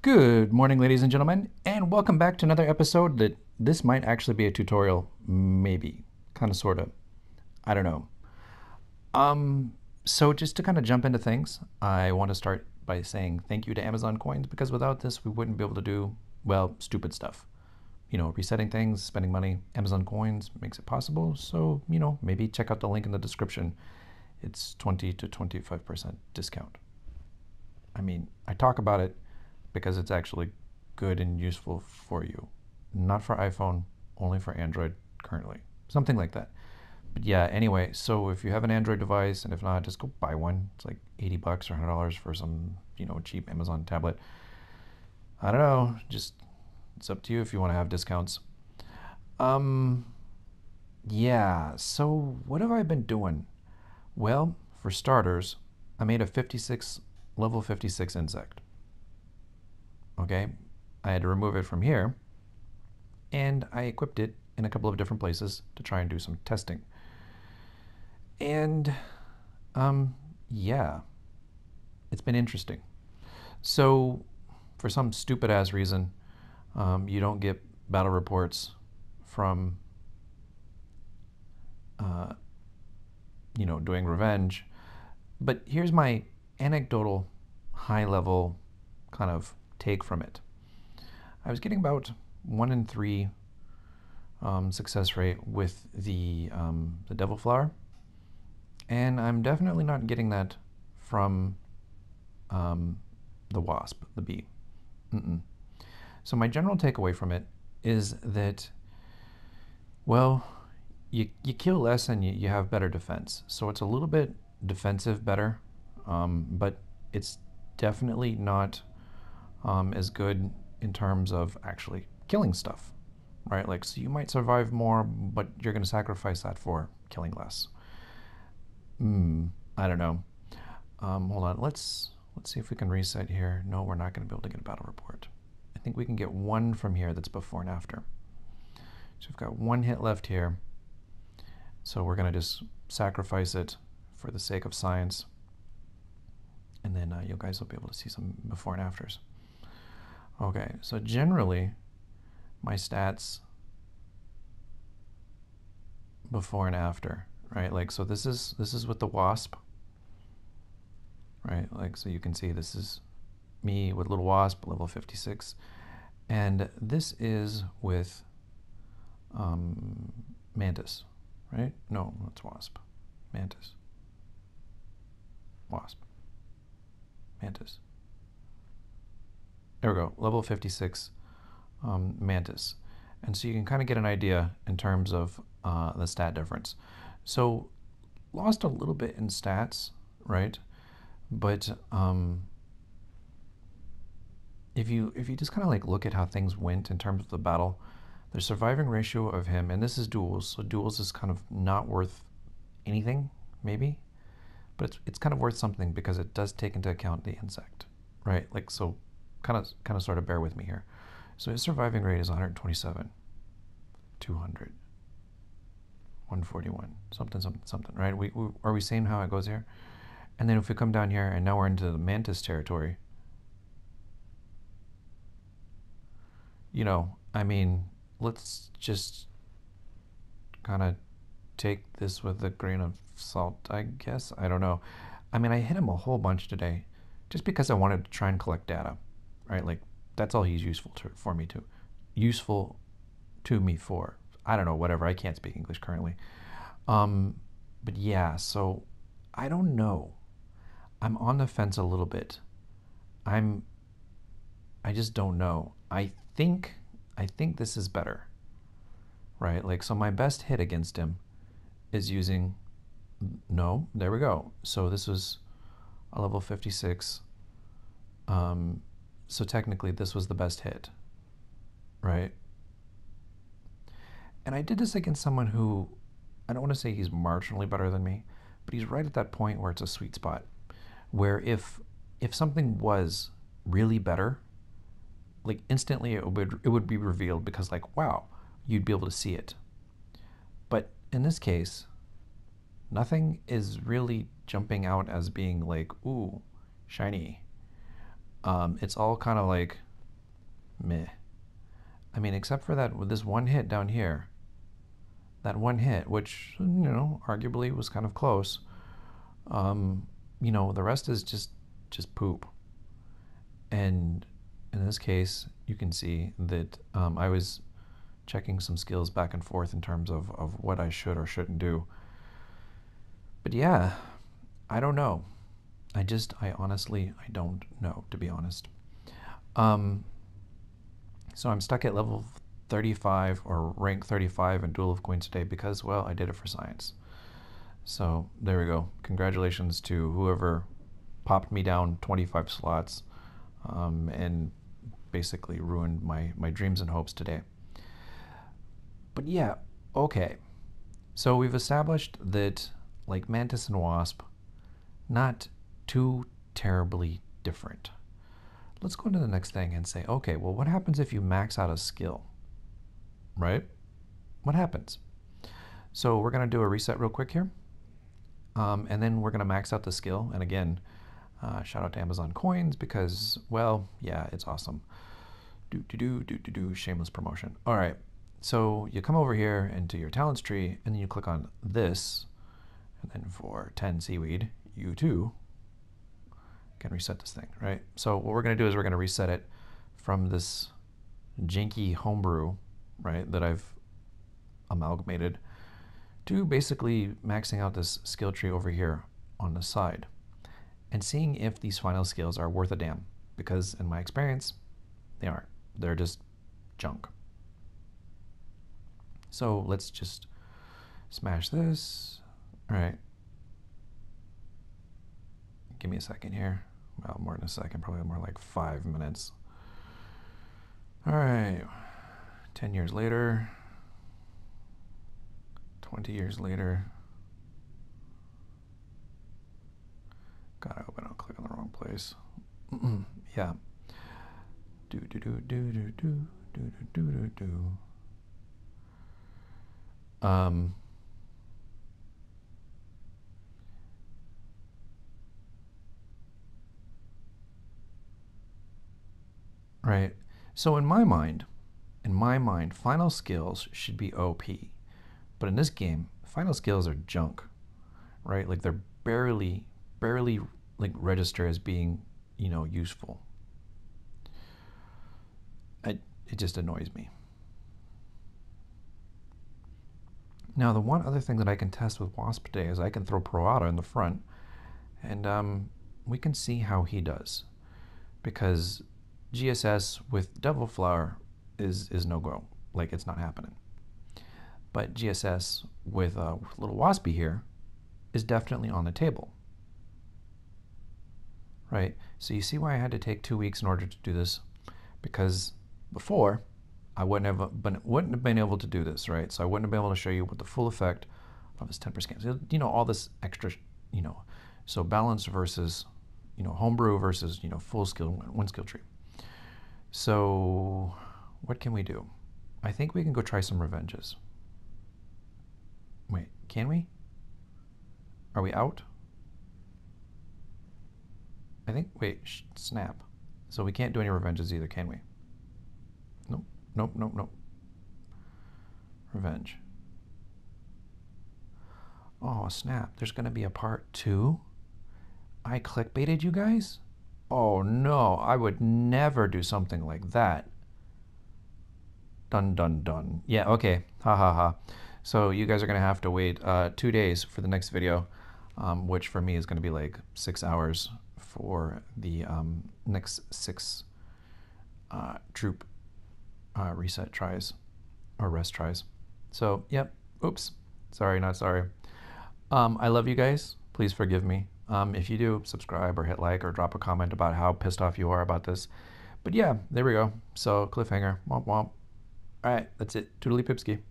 Good morning, ladies and gentlemen, and welcome back to another episode that this might actually be a tutorial. Maybe. Kind of, sort of. I don't know. So just to kind of jump into things, I want to start by saying thank you to Amazon Coins because without this, we wouldn't be able to do, well, stupid stuff. Resetting things, spending money. Amazon Coins makes it possible. So, maybe check out the link in the description. It's 20 to 25% discount. I mean, I talk about it because it's actually good and useful for you. Not for iPhone, only for Android currently. Something like that. But yeah, anyway, so if you have an Android device, and if not, just go buy one. It's like 80 bucks or $100 for some, cheap Amazon tablet. I don't know, just it's up to you if you want to have discounts. Um, yeah, so what have I been doing? Well, for starters, I made a level 56 insect. Okay, I had to remove it from here, and I equipped it in a couple of different places to try and do some testing. And, yeah, it's been interesting. So, for some stupid ass reason, you don't get battle reports from, uh, doing revenge. But here's my anecdotal, high level kind of take from it. I was getting about 1 in 3 success rate with the devil flower, and I'm definitely not getting that from the wasp, the bee. Mm-mm. So my general takeaway from it is that, well, you kill less and you have better defense. So it's a little bit defensive better, but it's definitely not as good in terms of actually killing stuff, right? Like, so you might survive more, but you're going to sacrifice that for killing less. I don't know. Hold on. Let's see if we can reset here. No, we're not going to be able to get a battle report. I think we can get one from here that's before and after. So we've got 1 hit left here. So we're going to just sacrifice it for the sake of science. And then you guys will be able to see some before and afters. Okay, so generally, my stats before and after, right? Like, so this is with the wasp, right? Like, so you can see this is me with little wasp, level 56, and this is with mantis, right? No, that's wasp, mantis, wasp, mantis. There we go, level 56 mantis. And so you can kind of get an idea in terms of the stat difference. So lost a little bit in stats, right? But if you just kind of like look at how things went in terms of the battle, the surviving ratio of him, and this is duels, so duels is kind of not worth anything, maybe, but it's kind of worth something because it does take into account the insect, right? Like, so kind of sort of bear with me here. So his surviving rate is 127, 200, 141, something, right? Are we seeing how it goes here? And then if we come down here, and now we're into the mantis territory, I mean, let's just kind of take this with a grain of salt, I guess. I don't know. I mean, I hit him a whole bunch today just because I wanted to try and collect data, right? Like, that's all he's useful for me to. Useful to me for. I don't know, whatever. I can't speak English currently. But yeah, so I don't know. I'm on the fence a little bit. I just don't know. I think this is better, right? Like, so my best hit against him is using, no, there we go. So this was a level 56. So technically this was the best hit, right? And I did this against someone who, I don't want to say he's marginally better than me, but he's right at that point where it's a sweet spot, where if something was really better, like instantly it would be revealed because, like, wow, you'd be able to see it. But in this case, nothing is really jumping out as being like, ooh, shiny. It's all kind of like meh. I mean, except for that, with this one hit down here, that one hit, which, you know, arguably was kind of close, you know, the rest is just poop. And in this case, you can see that I was checking some skills back and forth in terms of what I should or shouldn't do. But yeah, I don't know. I honestly, I don't know, to be honest. So I'm stuck at level 35 or rank 35 in Duel of Coins today because, well, I did it for science. So there we go. Congratulations to whoever popped me down 25 slots and basically ruined my dreams and hopes today. But yeah, okay. So we've established that, like Mantis and Wasp, not too terribly different. Let's go to the next thing and say, okay, well, what happens if you max out a skill, right? What happens? So we're going to do a reset real quick here. And then we're going to max out the skill. And again, shout out to Amazon Coins because, well, yeah, it's awesome. Shameless promotion. All right. So you come over here into your talents tree, and then you click on this. And then for 10 seaweed, you too can reset this thing, right? So what we're going to do is we're going to reset it from this janky homebrew, right, that I've amalgamated, to basically maxing out this skill tree over here on the side and seeing if these final skills are worth a damn, because in my experience, they aren't. They're just junk. So let's just smash this. All right. Give me a second here. Well, more than a second, probably more like 5 minutes. All right. 10 years later. 20 years later. God, I hope I don't click on the wrong place. Yeah. Right. So in my mind, final skills should be OP. But in this game, final skills are junk, right? Like they're barely like register as being, you know, useful. It just annoys me. Now, the one other thing that I can test with Wasp today is I can throw Proata in the front, and we can see how he does. Because GSS with Devil Flower is no-go. Like, it's not happening. But GSS with little Waspy here is definitely on the table. Right? So you see why I had to take 2 weeks in order to do this? Because before, I wouldn't have been able to do this, right? So I wouldn't have been able to show you what the full effect of this 10% scan. So, you know, all this extra, you know, so balance versus, you know, homebrew versus, you know, full skill, one skill tree. So what can we do? I think we can go try some revenges. Wait, can we? Are we out? I think, wait, snap. So we can't do any revenges either, can we? Nope, nope, nope, nope. Revenge. Oh, snap. There's going to be a part 2? I clickbaited you guys? Oh, no. I would never do something like that. Dun, dun, dun. Yeah, okay. Ha, ha, ha. So you guys are going to have to wait 2 days for the next video, which for me is going to be like 6 hours for the next 6 troop reset tries or rest tries. So, yep. Oops. Sorry, not sorry. I love you guys. Please forgive me. If you do, subscribe or hit like or drop a comment about how pissed off you are about this. But yeah, there we go. So, cliffhanger. Womp womp. All right, that's it. Toodly Pipski.